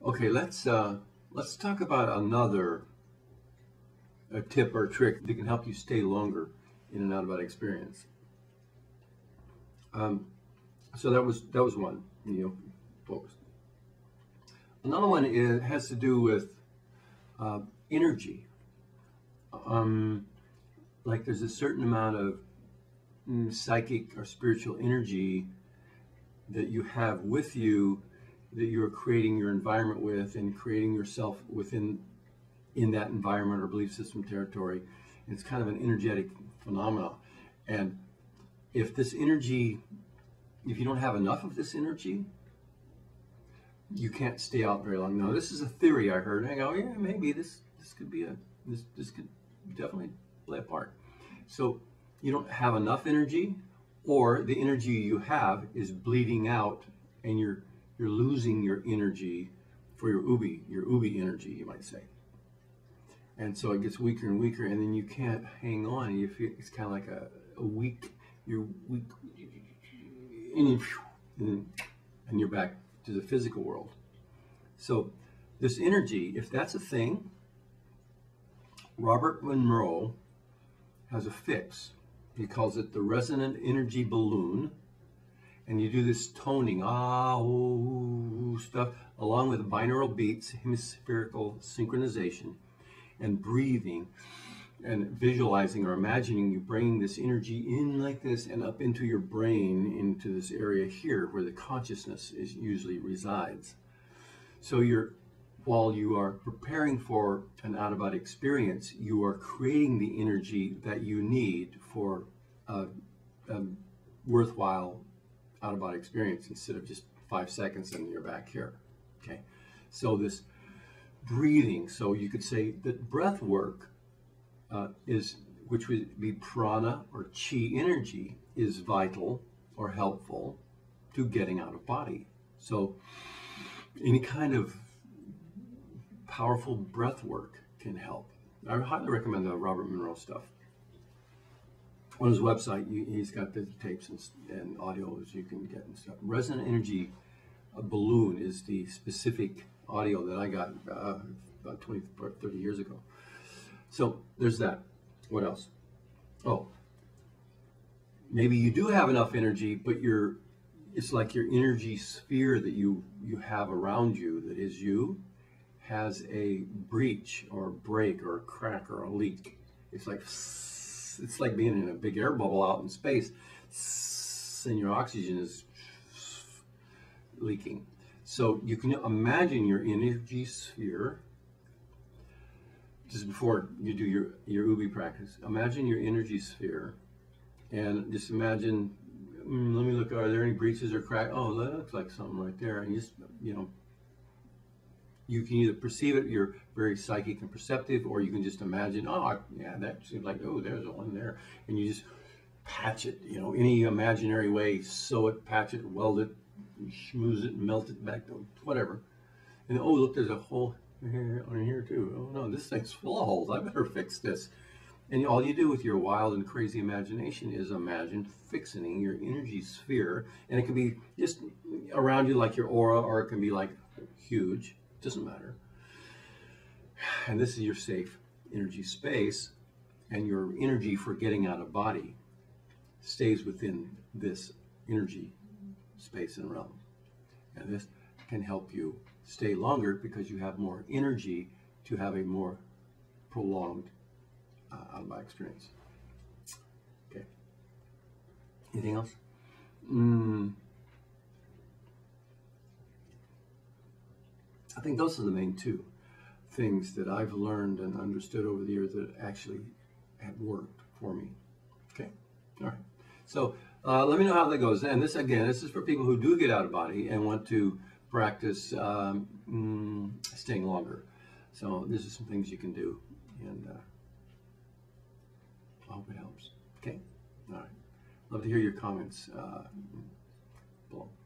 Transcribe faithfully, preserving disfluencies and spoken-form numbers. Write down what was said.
Okay, let's uh, let's talk about another a tip or trick that can help you stay longer in an out-of-body experience. Um, so that was that was one, you know, focus. Another one is, has to do with uh, energy. Um, like there's a certain amount of mm, psychic or spiritual energy that you have with you, that you're creating your environment with and creating yourself within in that environment or belief system territory. It's kind of an energetic phenomena. And if this energy, if you don't have enough of this energy, you can't stay out very long. Now, this is a theory I heard. I go, yeah, maybe this this could be a this this could definitely play a part. So you don't have enough energy, or the energy you have is bleeding out, and you're you're losing your energy for your Oobe, your Oobe energy, you might say. And so it gets weaker and weaker, and then you can't hang on. You feel it's kind of like a, a weak, you're weak, and, you, and, and you're back to the physical world. So this energy, if that's a thing, Robert Monroe has a fix. He calls it the resonant energy balloon. And you do this toning, ah, ooh, stuff, along with binaural beats, hemispherical synchronization, and breathing, and visualizing or imagining you bringing this energy in like this and up into your brain, into this area here where the consciousness is usually resides. So you're, while you are preparing for an out-of-body experience, you are creating the energy that you need for a, a worthwhile out-of-body experience instead of just five seconds and you're back here. Okay, so this breathing, so you could say that breath work uh, is, which would be prana or chi energy, is vital or helpful to getting out of body. So any kind of powerful breath work can help. I highly recommend the Robert Monroe stuff. On his website, he's got the tapes and, and audios you can get and stuff. Resonant energy a balloon is the specific audio that I got uh, about twenty or thirty years ago. So there's that. What else? Oh, maybe you do have enough energy, but you're, it's like your energy sphere that you, you have around you, that is you, has a breach or a break or a crack or a leak. It's like it's like being in a big air bubble out in space, and your oxygen is leaking. So you can imagine your energy sphere, just before you do your, your Oobe practice, imagine your energy sphere, and just imagine, mm, let me look, are there any breaches or cracks? Oh, that looks like something right there. And you just, you know, you can either perceive it, you're very psychic and perceptive, or you can just imagine, oh, I, yeah, that seems like, oh, there's one there. And you just patch it, you know, any imaginary way, sew it, patch it, weld it, schmooze it, melt it back, whatever. And oh, look, there's a hole here, on here too. Oh no, this thing's full of holes. I better fix this. And all you do with your wild and crazy imagination is imagine fixing your energy sphere. And it can be just around you like your aura, or it can be like huge. Doesn't matter. And this is your safe energy space, and your energy for getting out of body stays within this energy space and realm. And this can help you stay longer because you have more energy to have a more prolonged uh, out of body experience. Okay. Anything else? Mm. I think those are the main two things that I've learned and understood over the years that actually have worked for me. Okay, all right. So uh, let me know how that goes. And this, again, this is for people who do get out of body and want to practice um, mm, staying longer. So this is some things you can do, and uh, I hope it helps. Okay, all right. Love to hear your comments uh, below.